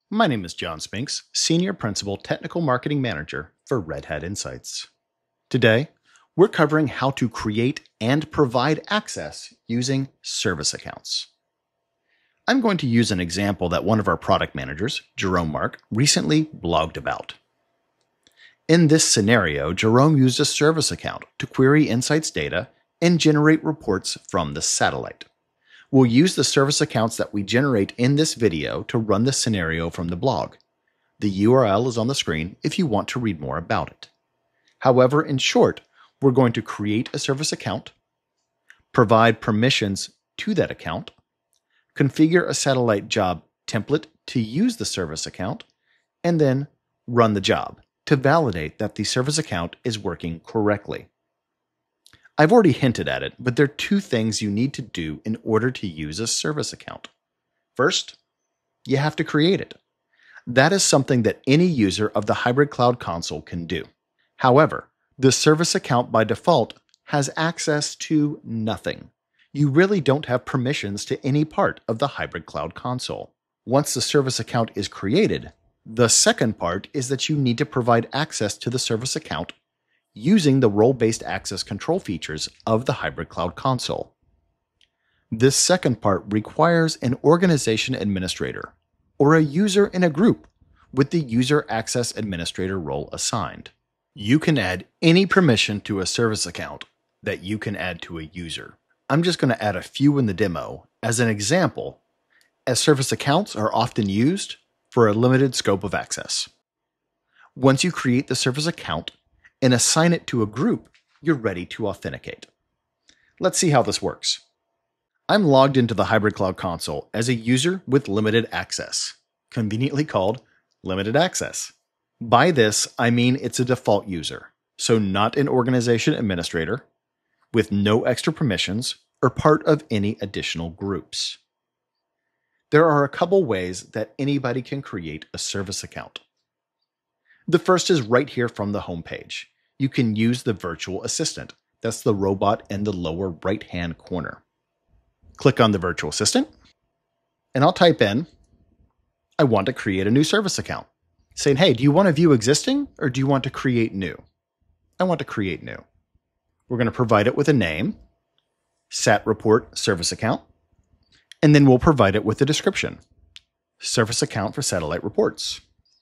My name is John Spinks, Senior Principal Technical Marketing Manager for Red Hat Insights. Today, we're covering how to create and provide access using service accounts. I'm going to use an example that one of our product managers, Jerome Mark, recently blogged about. In this scenario, Jerome used a service account to query Insights data and generate reports from the satellite. We'll use the service accounts that we generate in this video to run the scenario from the blog. The URL is on the screen if you want to read more about it. However, in short, we're going to create a service account, provide permissions to that account, configure a satellite job template to use the service account, and then run the job to validate that the service account is working correctly. I've already hinted at it, but there are two things you need to do in order to use a service account. First, you have to create it. That is something that any user of the Hybrid Cloud Console can do. However, the service account by default has access to nothing. You really don't have permissions to any part of the Hybrid Cloud Console. Once the service account is created, the second part is that you need to provide access to the service account using the role-based access control features of the Hybrid Cloud Console. This second part requires an organization administrator or a user in a group with the user access administrator role assigned. You can add any permission to a service account that you can add to a user. I'm just going to add a few in the demo as an example, as service accounts are often used for a limited scope of access. Once you create the service account and assign it to a group, you're ready to authenticate. Let's see how this works. I'm logged into the Hybrid Cloud Console as a user with limited access, conveniently called limited access. By this, I mean it's a default user, so not an organization administrator, with no extra permissions or part of any additional groups. There are a couple ways that anybody can create a service account. The first is right here from the home page. You can use the virtual assistant. That's the robot in the lower right-hand corner. Click on the virtual assistant, and I'll type in, I want to create a new service account. Saying, hey, do you want to view existing or do you want to create new? I want to create new. We're going to provide it with a name, sat report service account, and then we'll provide it with a description, service account for satellite reports.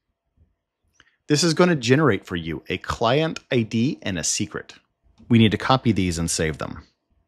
This is going to generate for you a client ID and a secret. We need to copy these and save them.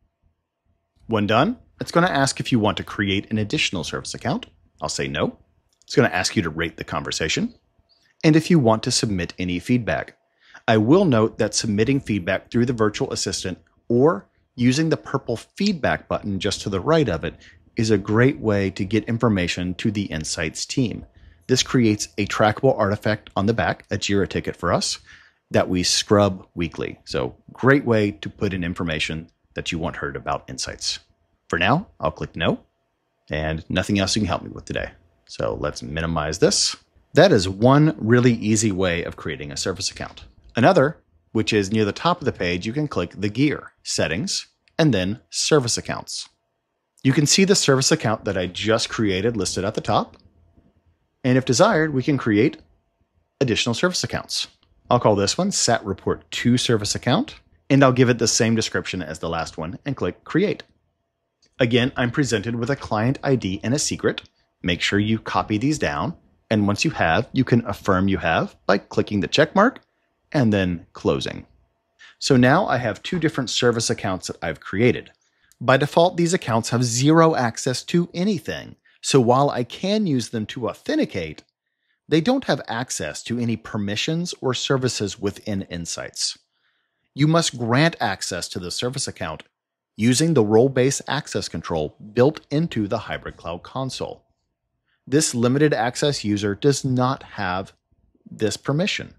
When done, it's going to ask if you want to create an additional service account. I'll say no. It's going to ask you to rate the conversation, and if you want to submit any feedback. I will note that submitting feedback through the virtual assistant or using the purple feedback button just to the right of it is a great way to get information to the Insights team. This creates a trackable artifact on the back, a Jira ticket for us, that we scrub weekly. So great way to put in information that you want heard about Insights. For now, I'll click no, and nothing else you can help me with today. So let's minimize this. That is one really easy way of creating a service account. Another, which is near the top of the page, you can click the gear, settings, and then service accounts. You can see the service account that I just created listed at the top. And if desired, we can create additional service accounts. I'll call this one Sat Report 2 Service Account, and I'll give it the same description as the last one and click Create. Again, I'm presented with a client ID and a secret. Make sure you copy these down, and once you have, you can affirm you have by clicking the check mark and then closing. So now I have two different service accounts that I've created. By default, these accounts have zero access to anything. So while I can use them to authenticate, they don't have access to any permissions or services within Insights. You must grant access to the service account using the role-based access control built into the Hybrid Cloud Console. This limited access user does not have this permission.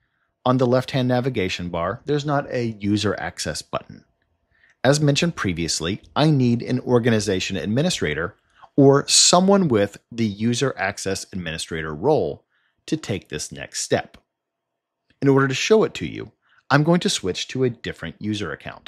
On the left-hand navigation bar, there's not a user access button. As mentioned previously, I need an organization administrator or someone with the user access administrator role to take this next step. In order to show it to you, I'm going to switch to a different user account.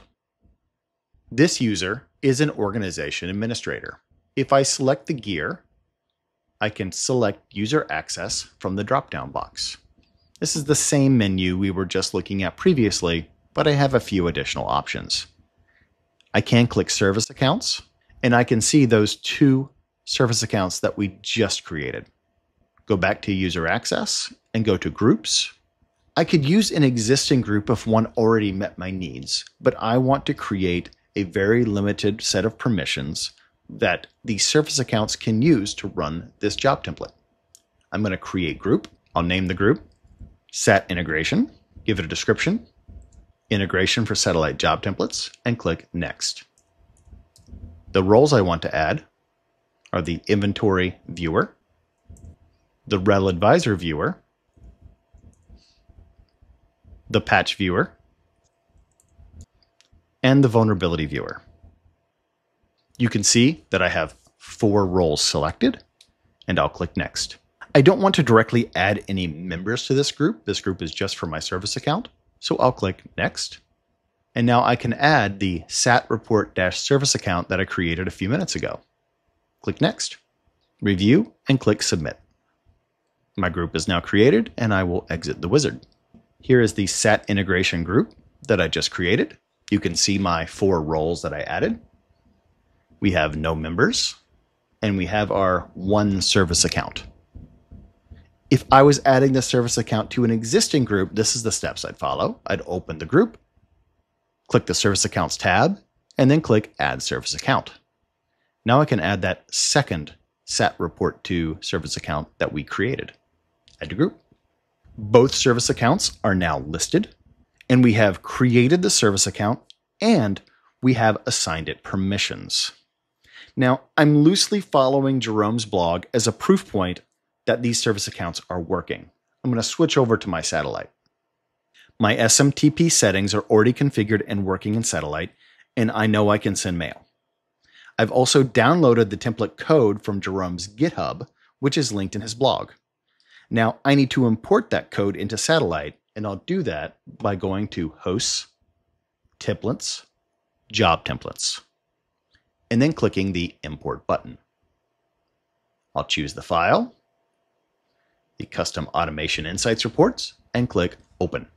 This user is an organization administrator. If I select the gear, I can select User Access from the drop-down box. This is the same menu we were just looking at previously, but I have a few additional options. I can click Service Accounts, and I can see those 2 service accounts that we just created. Go back to User Access and go to Groups. I could use an existing group if one already met my needs, but I want to create a very limited set of permissions that the service accounts can use to run this job template. I'm going to create group. I'll name the group SAT Integration, give it a description, Integration for Satellite Job Templates, and click Next. The roles I want to add are the Inventory Viewer, the Rel Advisor Viewer, the Patch Viewer, and the Vulnerability Viewer. You can see that I have 4 roles selected, and I'll click Next. I don't want to directly add any members to this group. This group is just for my service account, so I'll click Next. And now I can add the SAT Report-Service account that I created a few minutes ago. Click Next, Review, and click Submit. My group is now created, and I will exit the wizard. Here is the SAT Integration group that I just created. You can see my 4 roles that I added. We have no members, and we have our 1 service account. If I was adding the service account to an existing group, this is the steps I'd follow. I'd open the group, click the Service Accounts tab, and then click Add Service Account. Now I can add that second SAT Report to service account that we created. Add to group. Both service accounts are now listed, and we have created the service account, and we have assigned it permissions. Now, I'm loosely following Jerome's blog as a proof point that these service accounts are working. I'm going to switch over to my satellite. My SMTP settings are already configured and working in satellite, and I know I can send mail. I've also downloaded the template code from Jerome's GitHub, which is linked in his blog. Now, I need to import that code into satellite, and I'll do that by going to Hosts, Templates, Job Templates, and then clicking the Import button. I'll choose the file, the Custom Automation Insights Reports, and click Open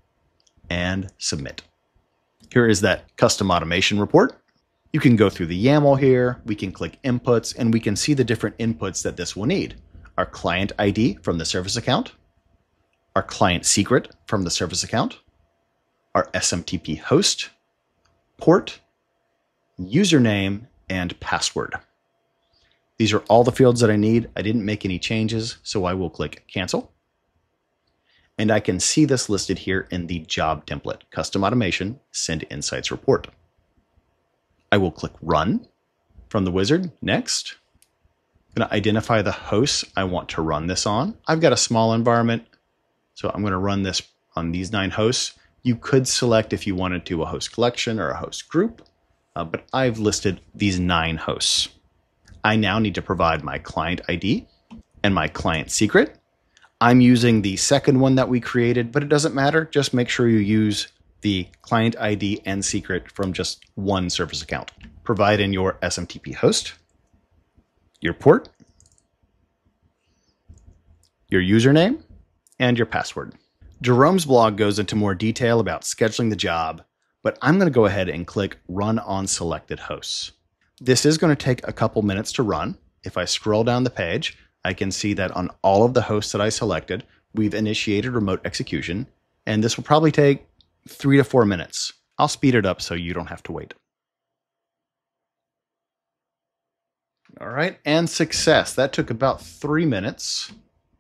and Submit. Here is that Custom Automation Report. You can go through the YAML here, we can click Inputs, and we can see the different inputs that this will need. Our client ID from the service account, our client secret from the service account, our SMTP host, port, username, and password. These are all the fields that I need. I didn't make any changes, so I will click Cancel. And I can see this listed here in the job template, Custom Automation, Send Insights Report. I will click Run from the wizard. Next. I'm going to identify the hosts I want to run this on. I've got a small environment, so I'm going to run this on these 9 hosts. You could select if you wanted to a host collection or a host group, but I've listed these 9 hosts. I now need to provide my client ID and my client secret. I'm using the second one that we created, but it doesn't matter. Just make sure you use the client ID and secret from just one service account. Provide in your SMTP host, your port, your username, and your password. Jerome's blog goes into more detail about scheduling the job, but I'm going to go ahead and click Run on Selected Hosts. This is going to take a couple minutes to run. If I scroll down the page, I can see that on all of the hosts that I selected, we've initiated remote execution, and this will probably take 3 to 4 minutes. I'll speed it up so you don't have to wait. All right, and success. That took about 3 minutes.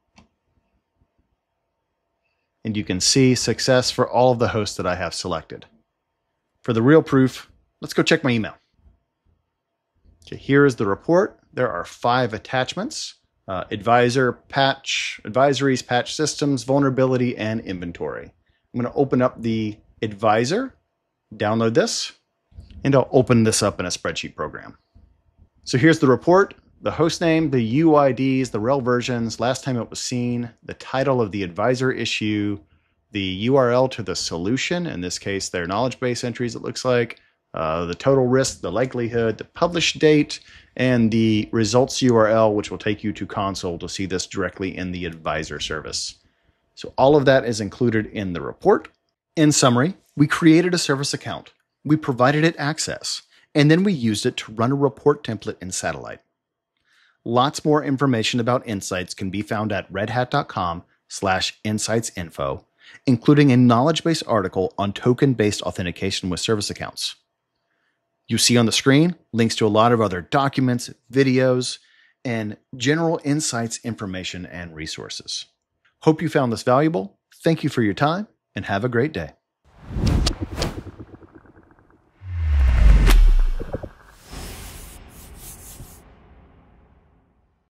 And you can see success for all of the hosts that I have selected. For the real proof, let's go check my email. Okay, here is the report. There are 5 attachments: advisor, patch, advisories, patch systems, vulnerability, and inventory. I'm going to open up the advisor, download this, and I'll open this up in a spreadsheet program. So here's the report: the host name, the UIDs, the rel versions, last time it was seen, the title of the advisor issue, the URL to the solution, in this case, their knowledge base entries, it looks like, the total risk, the likelihood, the published date, and the results URL, which will take you to console to see this directly in the advisor service. So all of that is included in the report. In summary, we created a service account, we provided it access, and then we used it to run a report template in Satellite. Lots more information about Insights can be found at redhat.com/insightsinfo, including a knowledge base article on token-based authentication with service accounts. You see on the screen links to a lot of other documents, videos, and general Insights information and resources. Hope you found this valuable. Thank you for your time, and have a great day.